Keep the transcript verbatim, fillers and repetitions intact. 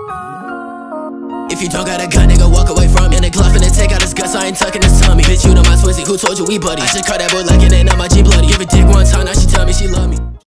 If you don't got a gun, nigga, walk away from me. And the Glock finna take out his guts, I ain't tucking his tummy. Bitch, you know my Twizzy, who told you we buddies? I just caught that boy like it ain't on my G bloody. Give a dick one time, now she tell me she love me.